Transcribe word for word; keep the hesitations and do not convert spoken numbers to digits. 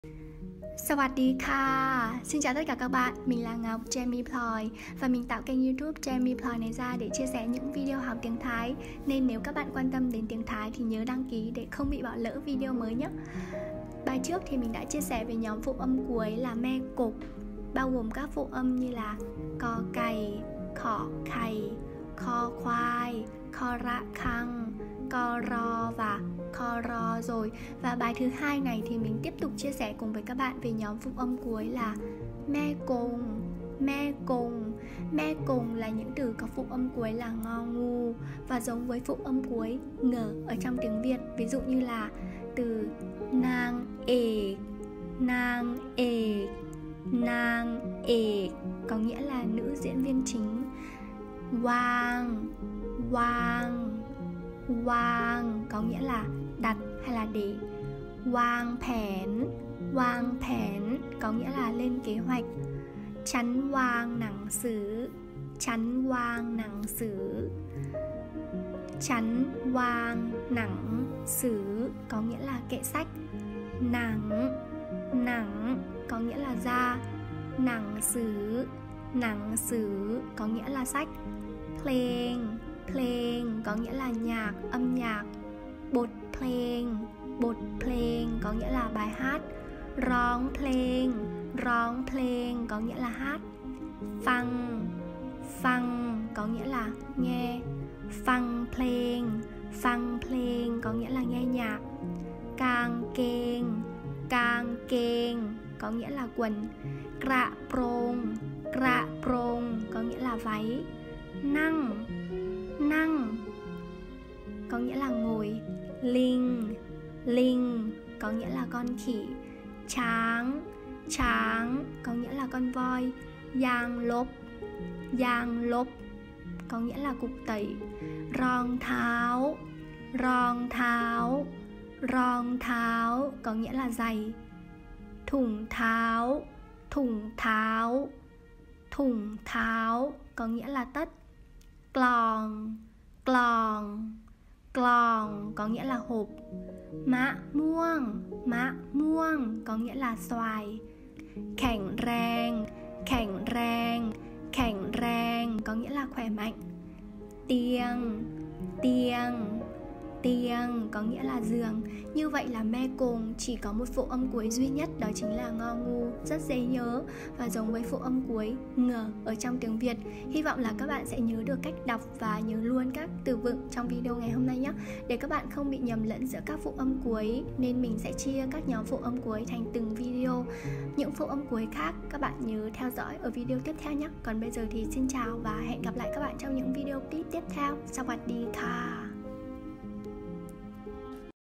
Sawadika. Xin chào tất cả các bạn, mình là Ngọc Jamie Ploy và mình tạo kênh YouTube Jamie Ploy này ra để chia sẻ những video học tiếng Thái. Nên nếu các bạn quan tâm đến tiếng Thái thì nhớ đăng ký để không bị bỏ lỡ video mới nhé. Bài trước thì mình đã chia sẻ về nhóm phụ âm cuối là me cục, bao gồm các phụ âm như là co cày, khọ khày, kho khoai, kho rạ khăng, co ro và kho ro rồi. Và bài thứ hai này thì mình tiếp tục chia sẻ cùng với các bạn về nhóm phụ âm cuối là me cùng, me cùng. Me cùng là những từ có phụ âm cuối là ngo ngu và giống với phụ âm cuối ngờ ở trong tiếng Việt. Ví dụ như là từ nang ệ, nang ệ, nang ệ có nghĩa là nữ diễn viên chính. Wang, wang, wang có nghĩa là đặt hay là để. Wang phén, wang phén có nghĩa là lên kế hoạch. Chắn wang nặng sử, chắn wang nặng sử, chắn wang nặng sử có nghĩa là kệ sách. Nặng, nặng có nghĩa là da. Nặng sử, nặng sử có nghĩa là sách. Playing, playing có nghĩa là nhạc, âm nhạc. Bột playing, bột playing có nghĩa là bài hát. Rong playing, rong playing có nghĩa là hát. Phăng, phăng có nghĩa là nghe. Phăng playing, phăng playing có nghĩa là nghe nhạc. Càng kênh, càng kênh có nghĩa là quần. Krạ prong, krạ prong có nghĩa là váy. Năng, năng có nghĩa là ngồi. Linh, linh có nghĩa là con khỉ. Tráng, tráng có nghĩa là con voi. Giang lốp, giang lốp có nghĩa là cục tẩy. Rong tháo, rong tháo, rong tháo có nghĩa là giày. Thủng tháo, thủng tháo, thủng tháo có nghĩa là tất. Clong, clong, clong có nghĩa là hộp. Mã muông, mã muông có nghĩa là xoài. Khảnh rang, khảnh rang, khảnh rang có nghĩa là khỏe mạnh. Tiêng, tiêng, tiêng có nghĩa là giường. Như vậy là me cùng chỉ có một phụ âm cuối duy nhất, đó chính là ngo ngu, rất dễ nhớ và giống với phụ âm cuối ngờ ở trong tiếng Việt. Hy vọng là các bạn sẽ nhớ được cách đọc và nhớ luôn các từ vựng trong video ngày hôm nay nhé. Để các bạn không bị nhầm lẫn giữa các phụ âm cuối nên mình sẽ chia các nhóm phụ âm cuối thành từng video. Những phụ âm cuối khác các bạn nhớ theo dõi ở video tiếp theo nhé. Còn bây giờ thì xin chào và hẹn gặp lại các bạn trong những video clip tiếp theo. Sawadika.